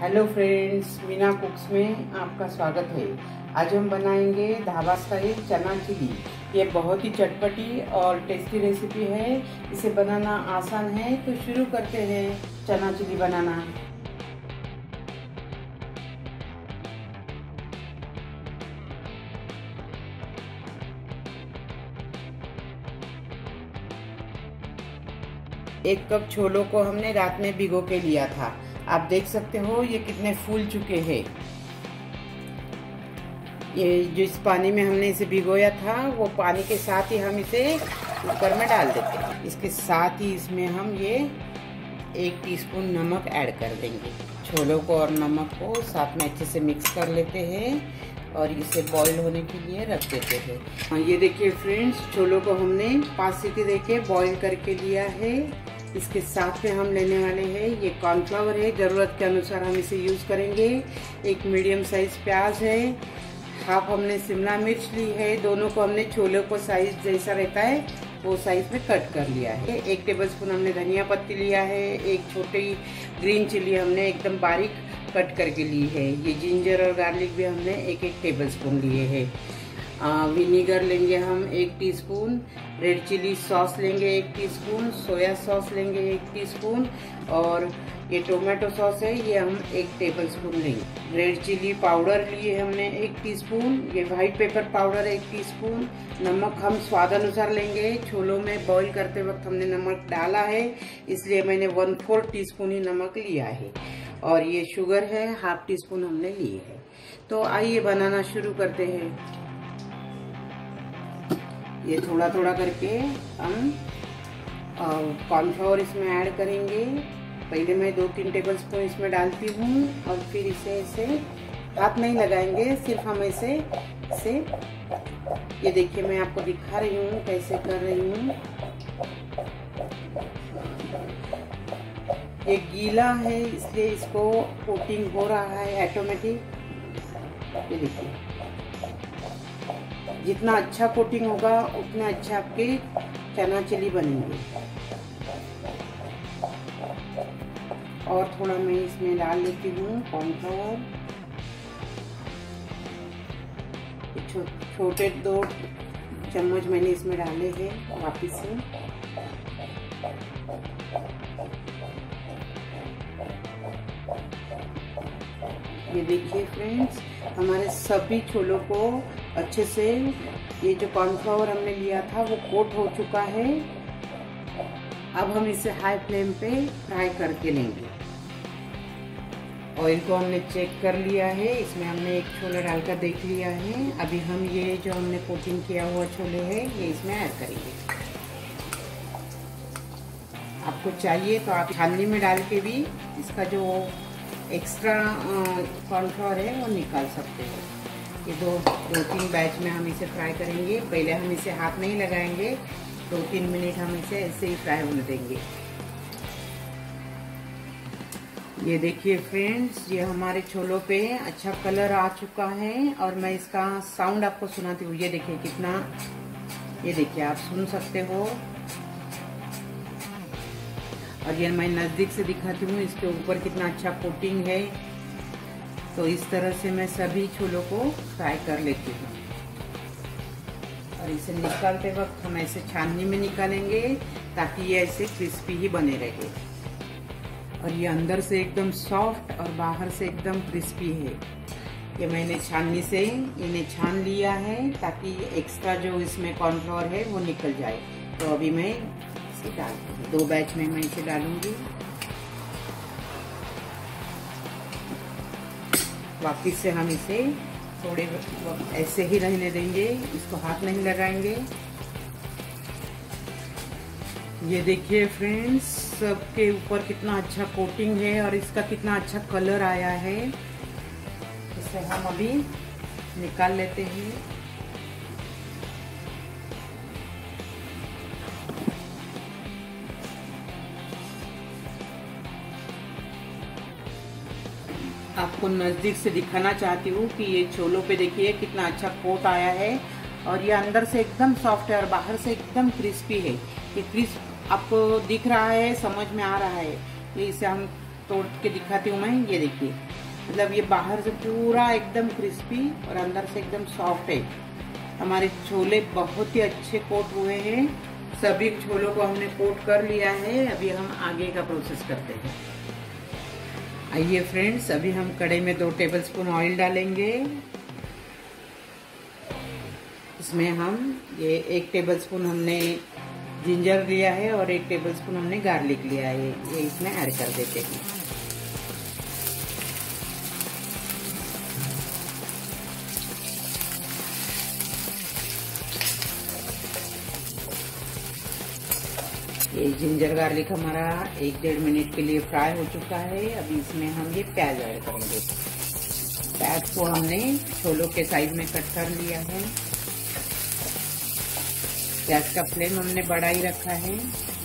Hello friends, Meena कुक्स में आपका स्वागत है। आज हम बनाएंगे ढाबा स्टाइल चना चिली। ये बहुत ही चटपटी और टेस्टी रेसिपी है। इसे बनाना आसान है, तो शुरू करते हैं चना चिली बनाना। एक कप छोलों को हमने रात में भिगो के लिया था। आप देख सकते हो ये कितने फूल चुके हैं। ये जिस पानी में हमने इसे भिगोया था वो पानी के साथ ही हम इसे कुकर में डाल देते हैं। इसके साथ ही इसमें हम ये 1 टीस्पून नमक ऐड कर देंगे। छोलों को और नमक को साथ में अच्छे से मिक्स कर लेते हैं और इसे बॉईल होने के लिए रख देते हैं। ये देखिए फ्रेंड्स, छोलों को हमने 5 सीटी देके बॉईल करके लिया है। इसके साथ में हम लेने वाले हैं ये कॉर्नफ्लावर है, ज़रूरत के अनुसार हम इसे यूज़ करेंगे। एक मीडियम साइज प्याज है, हाफ हमने शिमला मिर्च ली है। दोनों को हमने छोलों को साइज जैसा रहता है वो साइज में कट कर लिया है। 1 टेबलस्पून हमने धनिया पत्ती लिया है। एक छोटी ग्रीन चिली हमने एकदम बारीक कट करके ली है। ये जिंजर और गार्लिक भी हमने 1-1 टेबलस्पून लिए हैं। विनीगर लेंगे हम 1 टीस्पून, रेड चिली सॉस लेंगे 1 टीस्पून, सोया सॉस लेंगे 1 टीस्पून और ये टोमेटो सॉस है ये हम 1 टेबलस्पून लेंगे। रेड चिली पाउडर लिए हमने 1 टीस्पून, ये व्हाइट पेपर पाउडर 1 टीस्पून। नमक हम स्वाद अनुसार लेंगे। छोलों में बॉईल करते वक्त हमने नमक डाला है, इसलिए मैंने 1/4 टीस्पून ही नमक लिया है। और ये शुगर है, हाफ टीस्पून हमने लिए है। तो आइए बनाना शुरू करते हैं। ये थोड़ा थोड़ा करके हम कॉर्नफ्लोर इसमें ऐड करेंगे। पहले मैं 2-3 टेबलस्पून इसमें डालती हूँ और फिर इसे हाथ नहीं लगाएंगे, सिर्फ हम इसे ये देखिए मैं आपको दिखा रही हूँ कैसे कर रही हूँ। ये गीला है इसलिए इसको कोटिंग हो रहा है ऑटोमेटिक। ये देखिए जितना अच्छा कोटिंग होगा उतना अच्छा आपके चना चिली बनेंगे। और थोड़ा मैं इसमें डाल लेती हूँ कॉर्नफ्लोर। छोटे 2 चम्मच मैंने इसमें डाले हैं वापस से। ये देखिए फ्रेंड्स, हमारे सभी छोलों को अच्छे से ये जो कॉर्नफ्लावर हमने लिया था वो कोट हो चुका है। अब हम इसे हाई फ्लेम पे फ्राई करके लेंगे। ऑयल को हमने चेक कर लिया है, इसमें हमने 1 छोला डालकर देख लिया है। अभी हम ये जो हमने कोटिंग किया हुआ छोले है ये इसमें ऐड करेंगे। आपको चाहिए तो आप छाननी में डाल के भी इसका जो एक्स्ट्रा कॉर्नफ्लावर है वो निकाल सकते हो। ये 2-3 बैच में हम इसे फ्राई करेंगे। पहले हम इसे हाथ नहीं लगाएंगे, 2-3 मिनट हम इसे ऐसे ही फ्राई होने देंगे। ये देखिए फ्रेंड्स, ये हमारे छोलों पे अच्छा कलर आ चुका है और मैं इसका साउंड आपको सुनाती हूँ। ये देखिए कितना, ये देखिए आप सुन सकते हो। और ये मैं नजदीक से दिखाती हूँ, इसके ऊपर कितना अच्छा कोटिंग है। तो इस तरह से मैं सभी छोलों को फ्राई कर लेती हूँ। और इसे निकालते वक्त हम ऐसे छाननी में निकालेंगे ताकि ये ऐसे क्रिस्पी ही बने रहे। और ये अंदर से एकदम सॉफ्ट और बाहर से एकदम क्रिस्पी है। ये मैंने छाननी से इन्हें छान लिया है ताकि एक्स्ट्रा जो इसमें कॉर्नफ्लोर है वो निकल जाए। तो अभी मैं इसे डालती हूँ, 2 बैच में मैं इसे डालूंगी। वापिस से हम इसे थोड़े वक्त ऐसे ही रहने देंगे, इसको हाथ नहीं लगाएंगे। ये देखिए फ्रेंड्स, सबके ऊपर कितना अच्छा कोटिंग है और इसका कितना अच्छा कलर आया है। इसे हम अभी निकाल लेते हैं। आपको नजदीक से दिखाना चाहती हूँ कि ये छोलों पे देखिए कितना अच्छा कोट आया है और ये अंदर से एकदम सॉफ्ट है और बाहर से एकदम क्रिस्पी है। ये क्रिस्प आपको दिख रहा है, समझ में आ रहा है। ये इसे हम तोड़ के दिखाती हूँ मैं। ये देखिए मतलब ये बाहर से पूरा एकदम क्रिस्पी और अंदर से एकदम सॉफ्ट है। हमारे छोले बहुत ही अच्छे कोट हुए हैं। सभी छोलों को हमने कोट कर लिया है। अभी हम आगे का प्रोसेस करते हैं। आइए फ्रेंड्स, अभी हम कढ़ाई में 2 टेबलस्पून ऑयल डालेंगे। इसमें हम ये 1 टेबलस्पून हमने जिंजर लिया है और 1 टेबलस्पून हमने गार्लिक लिया है, ये इसमें ऐड कर देते हैं। ये जिंजर गार्लिक हमारा 1-1.5 मिनट के लिए फ्राई हो चुका है। अभी इसमें हम ये प्याज ऐड करेंगे। प्याज को हमने छोलों के साइज में कट कर लिया है। गैस का फ्लेम हमने बढ़ा ही रखा है।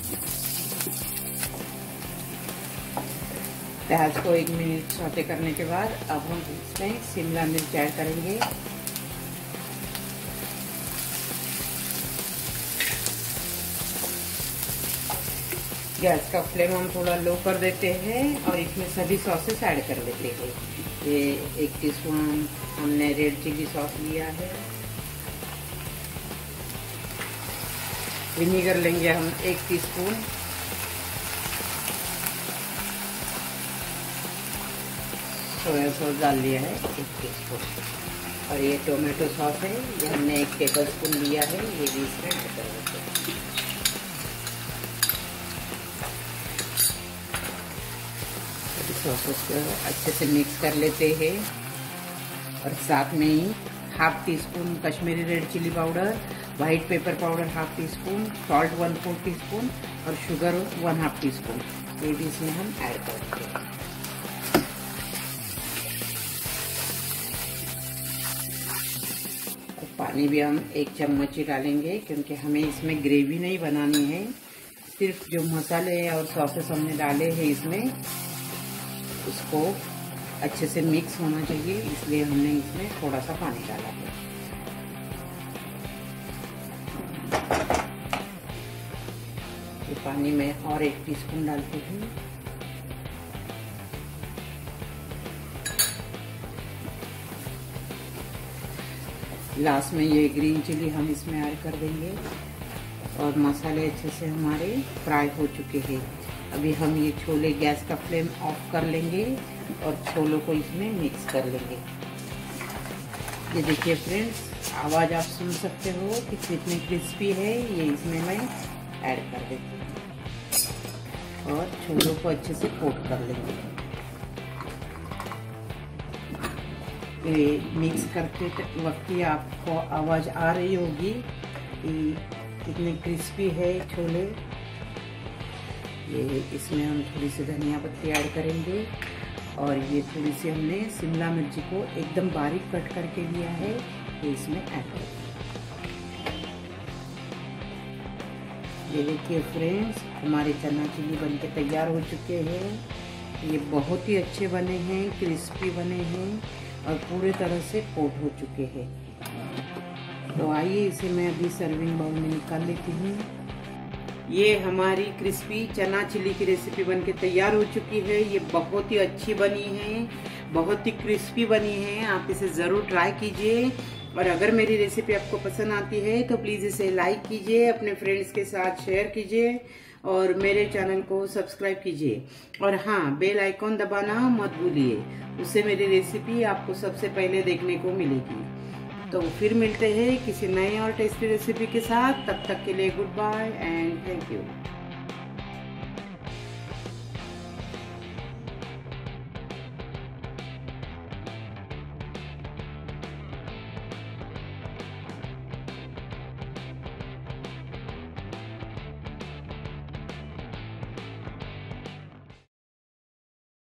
प्याज को 1 मिनट सौते करने के बाद अब हम इसमें शिमला मिर्च ऐड करेंगे। गैस का फ्लेम हम थोड़ा लो कर देते हैं और इसमें सभी सॉसेस ऐड कर लेते हैं। ये 1 टीस्पून हमने रेड चिली सॉस लिया है। विनीगर लेंगे हम 1 टीस्पून। सोया सॉस डाल लिया है 1 टीस्पून। और ये टोमेटो सॉस है, ये हमने 1 टेबलस्पून लिया है, ये भी इसमें ऐड कर देते हैं। सॉसेस को अच्छे से मिक्स कर लेते हैं और साथ में ही 1/2 teaspoon Kashmiri red chilli powder, white pepper powder 1/2 teaspoon, salt 1/4 teaspoon और शुगर 1/2 टीस्पून, ये भी इसमें हम ऐड करते हैं। और पानी भी हम 1 चम्मच ही डालेंगे क्योंकि हमें इसमें ग्रेवी नहीं बनानी है। सिर्फ जो मसाले और सॉसेस हमने डाले हैं इसमें, उसको अच्छे से मिक्स होना चाहिए, इसलिए हमने इसमें थोड़ा सा पानी डाला है। ये पानी में और 1 टीस्पून डालती हूँ। लास्ट में ये ग्रीन चिली हम इसमें ऐड कर देंगे और मसाले अच्छे से हमारे फ्राई हो चुके हैं। अभी हम ये छोले गैस का फ्लेम ऑफ कर लेंगे और छोलों को इसमें मिक्स कर लेंगे। ये देखिए फ्रेंड्स, आवाज़ आप सुन सकते हो कि कितने क्रिस्पी है। ये इसमें मैं ऐड कर देती हूँ और छोलों को अच्छे से कोट कर लेंगे। ये मिक्स करते वक्त ही आपको आवाज़ आ रही होगी कि कितने क्रिस्पी है छोले। ये इसमें हम थोड़ी सी धनिया पत्ती ऐड करेंगे और ये थोड़ी सी हमने शिमला मिर्ची को एकदम बारीक कट करके लिया है, ये इसमें ऐड करेंगे। ये देखिए फ्रेंड्स, हमारे चना चिली बनके तैयार हो चुके हैं। ये बहुत ही अच्छे बने हैं, क्रिस्पी बने हैं और पूरे तरह से कोट हो चुके हैं। तो आइए इसे मैं अभी सर्विंग बाउल में निकाल लेती हूँ। ये हमारी क्रिस्पी चना चिली की रेसिपी बनके तैयार हो चुकी है। ये बहुत ही अच्छी बनी है, बहुत ही क्रिस्पी बनी है। आप इसे ज़रूर ट्राई कीजिए और अगर मेरी रेसिपी आपको पसंद आती है तो प्लीज़ इसे लाइक कीजिए, अपने फ्रेंड्स के साथ शेयर कीजिए और मेरे चैनल को सब्सक्राइब कीजिए। और हाँ, बेल आइकॉन दबाना मत भूलिए, उससे मेरी रेसिपी आपको सबसे पहले देखने को मिलेगी। तो फिर मिलते हैं किसी नए और टेस्टी रेसिपी के साथ। तब तक के लिए goodbye and thank you.